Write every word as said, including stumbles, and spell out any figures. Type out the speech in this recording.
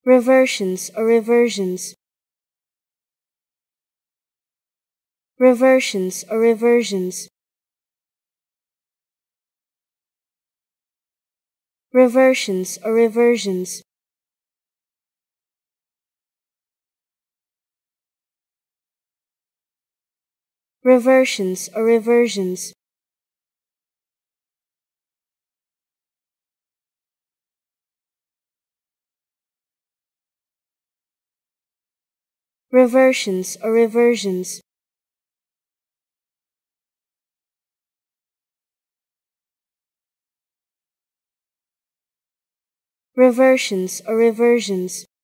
reversions or reversions, reversions or reversions, reversions or reversions, reversions or reversions, reversions or reversions, reversions or reversions,